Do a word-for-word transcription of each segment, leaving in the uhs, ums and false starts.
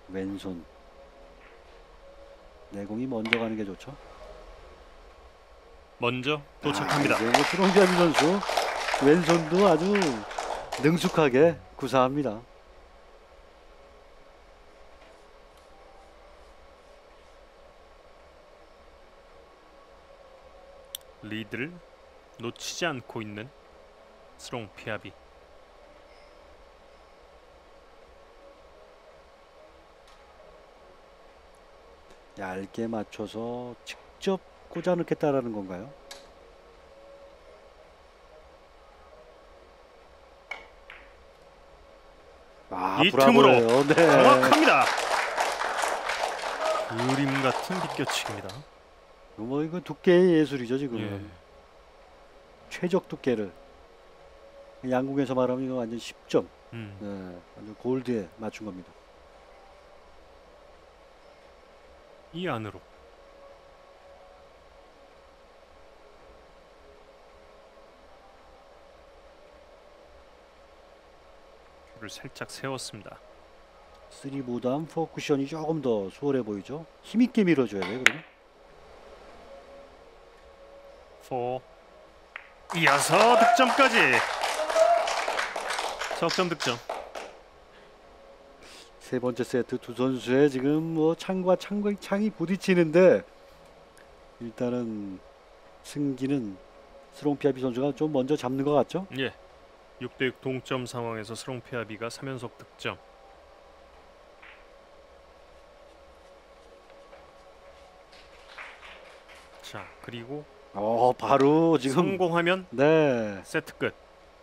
왼손. 내공이 먼저 가는 게 좋죠. 먼저 도착합니다. 아, 뭐 스롱피아비 선수 왼손도 아주 능숙하게 구사합니다. 리드를 놓치지 않고 있는 스롱피아비. 얇게 맞춰서 직접 꽂아 넣겠다라는 건가요? 아, 이 브라보예요. 틈으로 네. 정확합니다. 그림 같은 비껴치기입니다. 뭐 이거 두께의 예술이죠 지금. 예. 최적 두께를 양궁에서 말하면 이거 완전 십 점. 음. 네, 완전 골드에 맞춘 겁니다. 이 안으로. 를 살짝 세웠습니다. 쓰리보단 포 쿠션이 조금 더 수월해 보이죠. 힘있게 밀어줘야 돼요. 그러면. 사. 이어서 득점까지. 석점 득점. 세 번째 세트 두 선수의 지금 뭐 창과 창과 창이 부딪히는데 일단은 승기는 스롱피아비 선수가 좀 먼저 잡는 것 같죠? 예. 육 대 육 동점 상황에서 스롱피아비가 삼 연속 득점. 자, 그리고 어 바로 지금 성공하면 네. 세트 끝.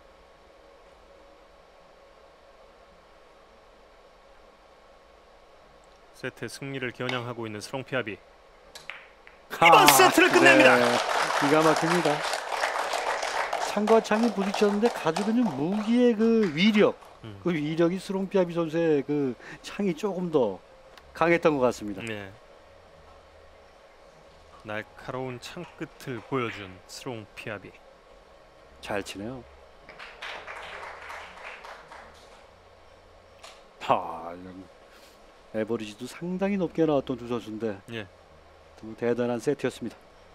세트 승리를 겨냥하고 있는 스롱피아비. 이번 세트를 끝냅니다. 네, 기가 막힙니다. 창과 창이 부딪혔는데 가지고 있는 무기의 그 위력, 음. 그 위력이 스롱피아비 선수의 그 창이 조금 더 강했던 것 같습니다. 네. 날카로운 창 끝을 보여준 스롱피아비. 잘 치네요. 하, 에버리지도 상당히 높게 나왔던 두 선수인데 예. 두 대단한 세트였습니다.